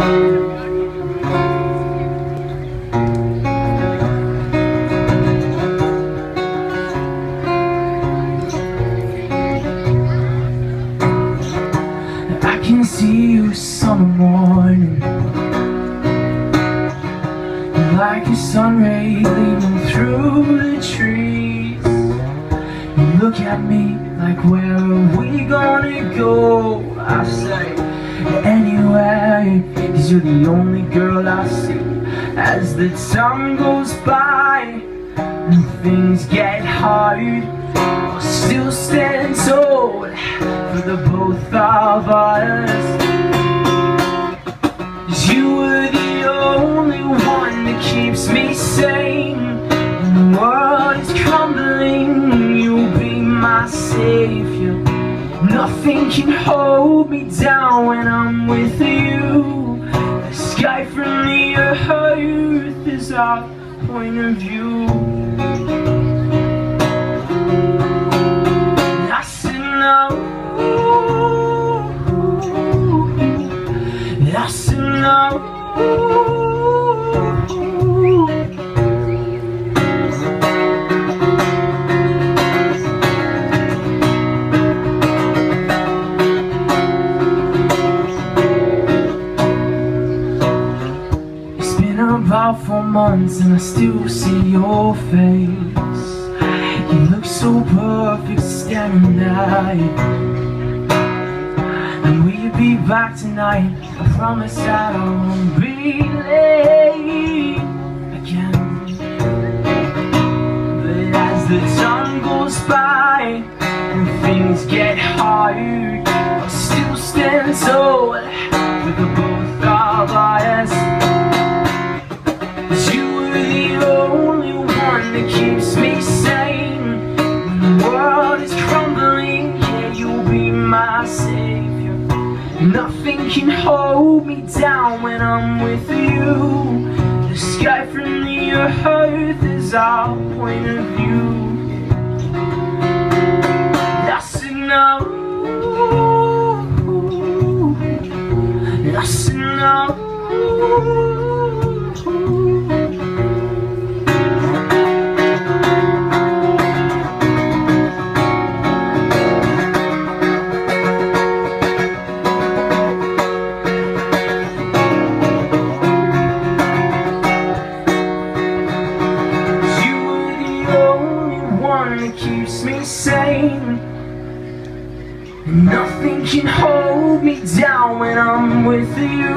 I can see you summer morning, like a sun ray gleaming through the trees. You look at me like, where are we gonna go? I say, anywhere, 'cause you're the only girl I see. As the time goes by and things get hard, I'll still stand tall for the both of us. 'Cause you were the only one that keeps me sane. When the world is crumbling, you'll be my savior. Nothing can hold me down when I'm with you. The sky from the earth is our point of view. I said no, I said no. About 4 months and I still see your face. You look so perfect standing there. And we'll be back tonight. I promise that I won't be late again. But as the time goes by and things get hard, I'll still stand tall for the both of us. That keeps me sane. When the world is crumbling, yeah, you'll be my savior. Nothing can hold me down when I'm with you. The sky from the earth is our point of view. I said no, I said no. That keeps me sane. Nothing can hold me down when I'm with you.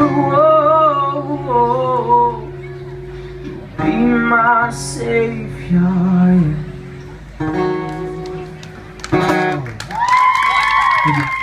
Oh, you'll be my savior. Thank you.